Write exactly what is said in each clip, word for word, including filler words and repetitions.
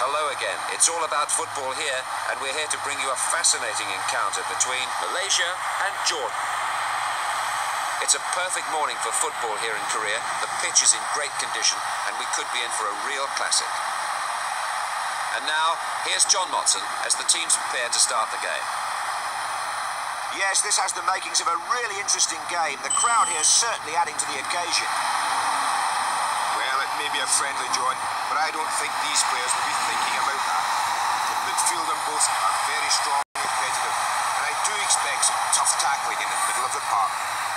Hello again. It's all about football here, and we're here to bring you a fascinating encounter between Malaysia and Jordan. It's a perfect morning for football here in Korea. The pitch is in great condition, and we could be in for a real classic. And now, here's John Motson as the teams prepare to start the game. Yes, this has the makings of a really interesting game. The crowd here is certainly adding to the occasion. Well, it may be a friendly, John, but I don't think these players will be thinking about that. The midfield and both are very strong and competitive, and I do expect some tough tackling in the middle of the park.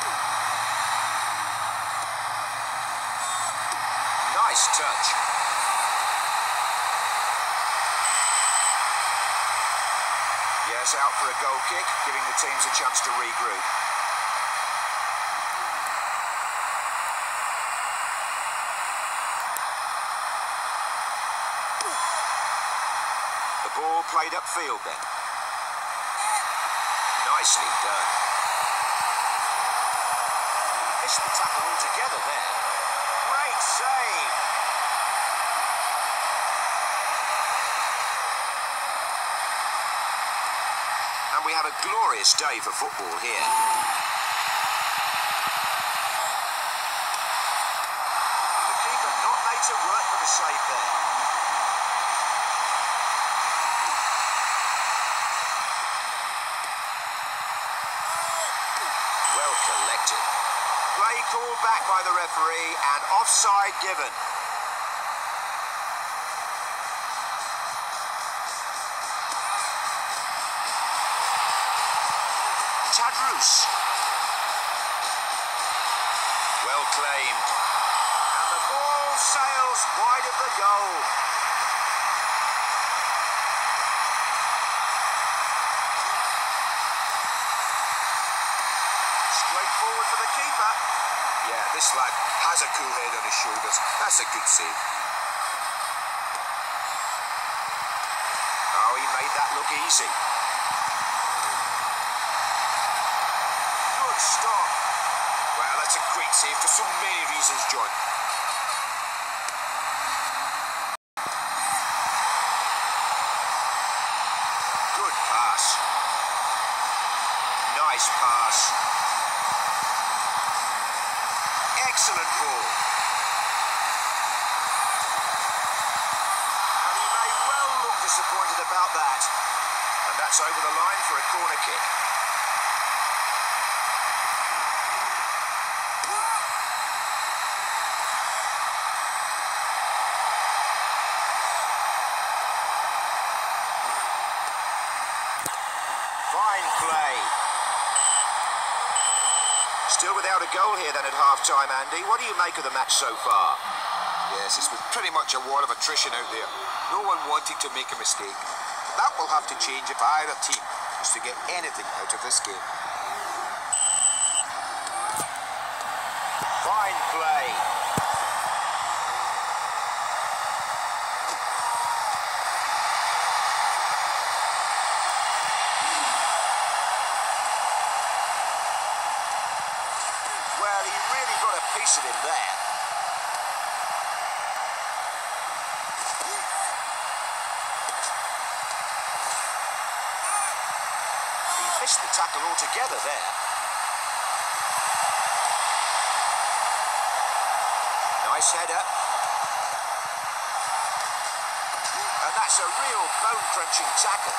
Nice touch. Yes, out for a goal kick, giving the teams a chance to regroup. The ball played upfield then. Nicely done. He missed the tackle altogether there. Great save. And we have a glorious day for football here. The keeper not made to work for the save there. Well collected. Play called back by the referee and offside given. Tadrus. Well claimed. And the ball sails wide of the goal. Straight forward for the keeper. Yeah, this lad has a cool head on his shoulders. That's a good save. Oh, he made that look easy. Stop. Well, that's a great save for so many reasons, John. Good pass. Nice pass. Excellent ball. And he may well look disappointed about that. And that's over the line for a corner kick. Fine play. Still without a goal here then at half-time, Andy. What do you make of the match so far? Yes, it's been pretty much a war of attrition out there. No one wanted to make a mistake. That will have to change if either team is to get anything out of this game. Fine play. Well, he really got a piece of him there. He missed the tackle altogether there. Nice header. And that's a real bone-crunching tackle.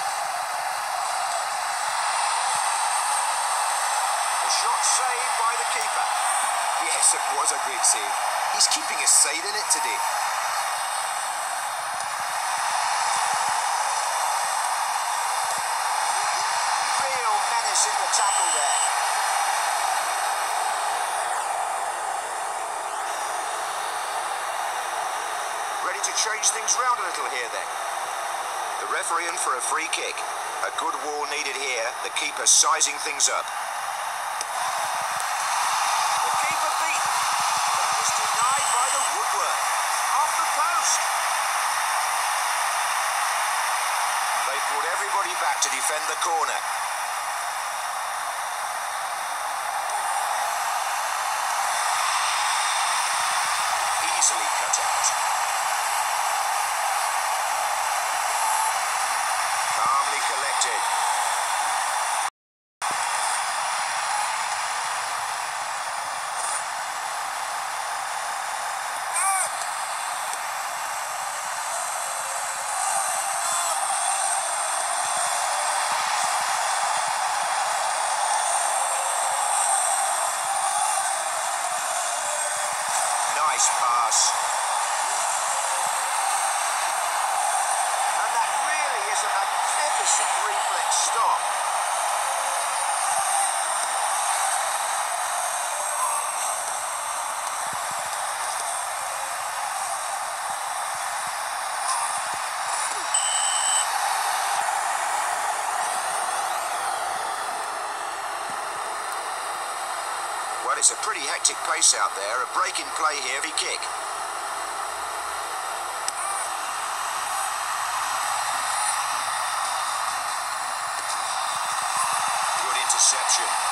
The shot saved by the keeper. Yes, it was a great save. He's keeping his side in it today. Real menace in the tackle there. Ready to change things round a little here then. The referee in for a free kick. A good wall needed here. The keeper sizing things up. The keeper beaten, but it was denied by the woodwork. Off the post. They brought everybody back to defend the corner. Easily cut out. Well, it's a pretty hectic pace out there. A break in play here, free kick. Good interception.